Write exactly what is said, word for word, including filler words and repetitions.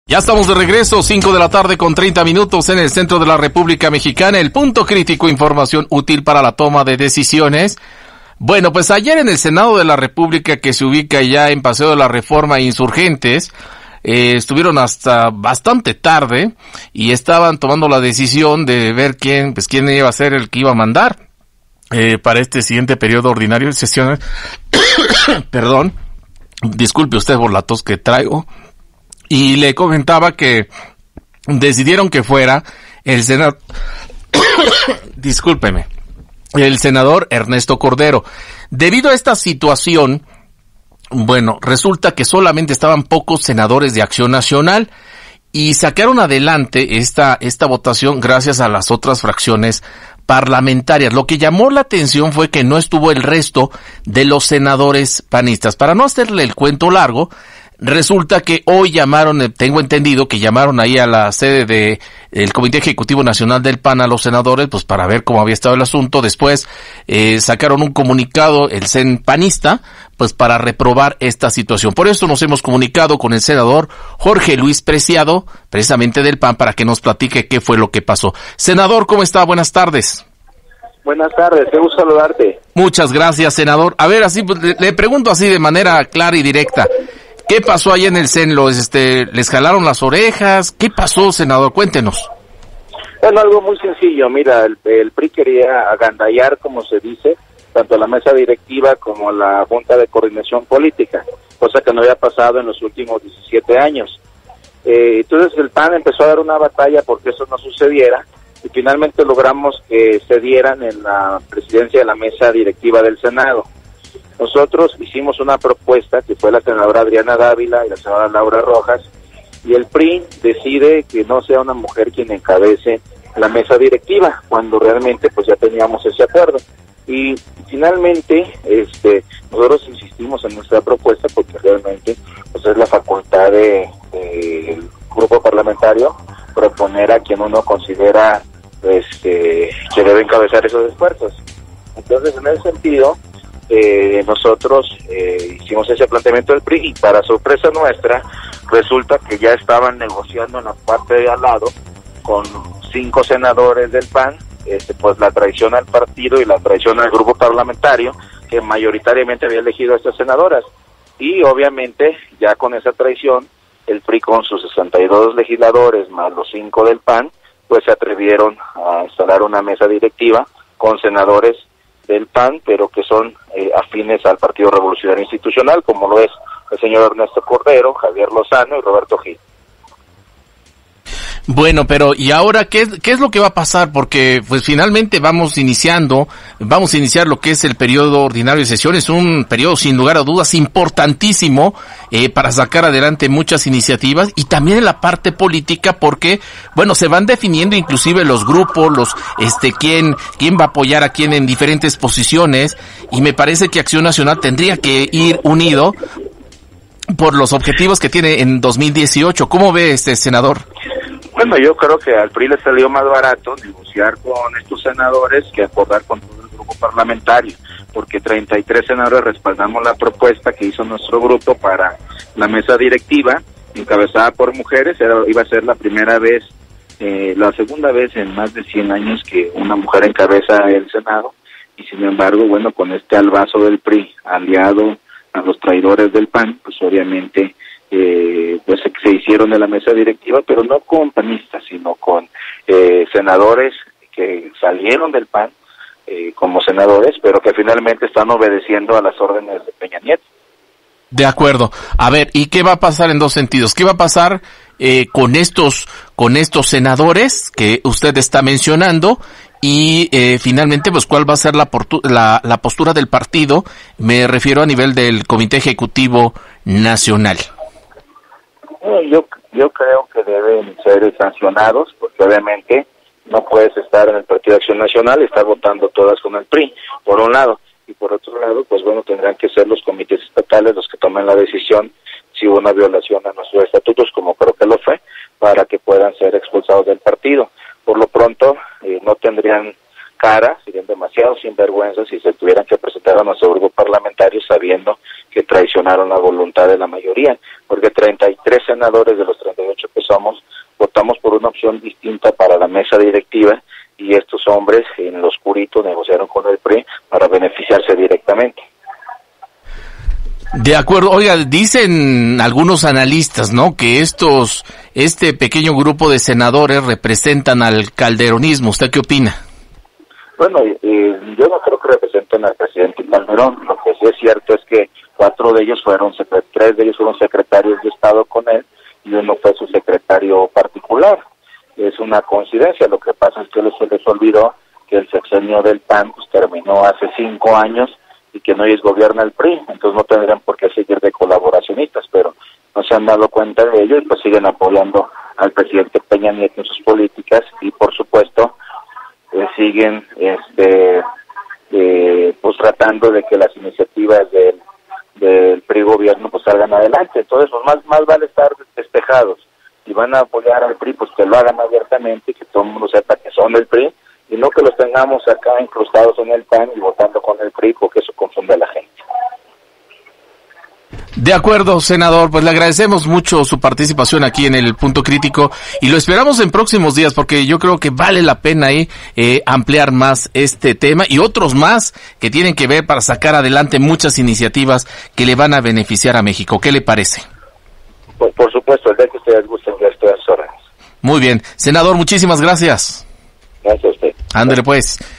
Ya estamos de regreso, cinco de la tarde con treinta minutos en el centro de la República Mexicana. El punto crítico, información útil para la toma de decisiones. Bueno, pues ayer en el Senado de la República, que se ubica ya en Paseo de la Reforma e Insurgentes, eh, estuvieron hasta bastante tarde y estaban tomando la decisión de ver quién, pues quién iba a ser el que iba a mandar eh, para este siguiente periodo ordinario de sesiones. Perdón, disculpe usted por la tos que traigo. Y le comentaba que decidieron que fuera el senador, discúlpeme, el senador Ernesto Cordero. Debido a esta situación, bueno, resulta que solamente estaban pocos senadores de Acción Nacional y sacaron adelante esta, esta votación gracias a las otras fracciones parlamentarias. Lo que llamó la atención fue que no estuvo el resto de los senadores panistas. Para no hacerle el cuento largo, resulta que hoy llamaron, tengo entendido que llamaron ahí a la sede de el Comité Ejecutivo Nacional del P A N a los senadores, pues para ver cómo había estado el asunto. Después eh, sacaron un comunicado, el C E N panista, pues para reprobar esta situación. Por eso nos hemos comunicado con el senador Jorge Luis Preciado, precisamente del P A N, para que nos platique qué fue lo que pasó. Senador, ¿cómo está? Buenas tardes. Buenas tardes, qué gusto saludarte. Muchas gracias, senador. A ver, así pues, le, le pregunto así de manera clara y directa. ¿Qué pasó ahí en el C E N? ¿Los, este, ¿Les jalaron las orejas? ¿Qué pasó, senador? Cuéntenos. Bueno, algo muy sencillo. Mira, el, el P R I quería agandallar, como se dice, tanto a la mesa directiva como a la Junta de Coordinación Política, cosa que no había pasado en los últimos diecisiete años. Eh, entonces el P A N empezó a dar una batalla porque eso no sucediera y finalmente logramos que se dieran en la presidencia de la mesa directiva del Senado. Nosotros hicimos una propuesta que fue la senadora Adriana Dávila y la senadora Laura Rojas, y el P R I decide que no sea una mujer quien encabece la mesa directiva, cuando realmente pues ya teníamos ese acuerdo. Y finalmente este nosotros insistimos en nuestra propuesta porque realmente pues es la facultad de, de el grupo parlamentario proponer a quien uno considera este que debe encabezar esos esfuerzos. Entonces, en ese sentido, Eh, nosotros eh, hicimos ese planteamiento del P R I y para sorpresa nuestra resulta que ya estaban negociando en la parte de al lado con cinco senadores del P A N, este, pues la traición al partido y la traición al grupo parlamentario que mayoritariamente había elegido a estas senadoras, y obviamente ya con esa traición el P R I con sus sesenta y dos legisladores más los cinco del P A N pues se atrevieron a instalar una mesa directiva con senadores del P A N, pero que son eh, afines al Partido Revolucionario Institucional, como lo es el señor Ernesto Cordero, Javier Lozano y Roberto Gil. Bueno, pero ¿y ahora qué, qué es lo que va a pasar? Porque pues finalmente vamos iniciando, vamos a iniciar lo que es el periodo ordinario de sesiones, un periodo sin lugar a dudas importantísimo eh, para sacar adelante muchas iniciativas, y también en la parte política, porque bueno, se van definiendo inclusive los grupos, los este quién quién va a apoyar a quién en diferentes posiciones, y me parece que Acción Nacional tendría que ir unido por los objetivos que tiene en dos mil dieciocho. ¿Cómo ve este senador? Bueno, yo creo que al P R I le salió más barato negociar con estos senadores que acordar con todo el grupo parlamentario, porque treinta y tres senadores respaldamos la propuesta que hizo nuestro grupo para la mesa directiva, encabezada por mujeres. Era, iba a ser la primera vez, eh, la segunda vez en más de cien años que una mujer encabeza el Senado, y sin embargo, bueno, con este albazo del P R I, aliado a los traidores del P A N, pues obviamente eh, pues se, se hicieron de la mesa directiva, pero no con panistas, sino con eh, senadores que salieron del P A N eh, como senadores, pero que finalmente están obedeciendo a las órdenes de Peña Nieto. De acuerdo. A ver, ¿y qué va a pasar en dos sentidos? ¿Qué va a pasar eh, con estos con estos senadores que usted está mencionando? Y eh, finalmente, pues, ¿cuál va a ser la, portu- la, la postura del partido? Me refiero a nivel del Comité Ejecutivo Nacional. Yo, yo creo que deben ser sancionados, porque obviamente no puedes estar en el Partido de Acción Nacional y estar votando todas con el P R I, por un lado. Y por otro lado, pues bueno, tendrán que ser los comités estatales los que tomen la decisión si hubo una violación a nuestros estatutos, como creo que lo fue, para que puedan ser expulsados del partido. Por lo pronto, eh, no tendrían cara, serían demasiado sinvergüenzas si se tuvieran que presentar a nuestro grupo parlamentario sabiendo que traicionaron la voluntad de la mayoría, porque treinta y tres senadores de los treinta y ocho que De acuerdo. Oiga, dicen algunos analistas, ¿no?, que estos, este pequeño grupo de senadores representan al calderonismo. ¿Usted qué opina? Bueno, eh, yo no creo que representen al presidente Calderón. Lo que sí es cierto es que cuatro de ellos fueron, tres de ellos fueron secretarios de Estado con él y uno fue su secretario particular. Es una coincidencia. Lo que pasa es que se les olvidó que el sexenio del P A N pues, terminó hace cinco años y que no ellos gobierna el P R I, entonces no tendrían por qué seguir de colaboracionistas, pero no se han dado cuenta de ello y pues siguen apoyando al presidente Peña Nieto en sus políticas y por supuesto eh, siguen este eh, pues tratando de que las iniciativas del, del P R I gobierno pues salgan adelante. Entonces pues más, más vale estar despejados. Si van a apoyar al P R I, pues que lo hagan abiertamente, que todo el mundo sepa que son del P R I, y no que los tengamos acá incrustados en el P A N y votando con el P R I, porque eso confunde a la gente. De acuerdo, senador, pues le agradecemos mucho su participación aquí en el Punto Crítico y lo esperamos en próximos días porque yo creo que vale la pena ahí eh, ampliar más este tema y otros más que tienen que ver para sacar adelante muchas iniciativas que le van a beneficiar a México. ¿Qué le parece? Por, por supuesto, el día que ustedes gusten, ya estoy a sus órdenes. Muy bien. Senador, muchísimas gracias. Gracias a usted. Ándale pues.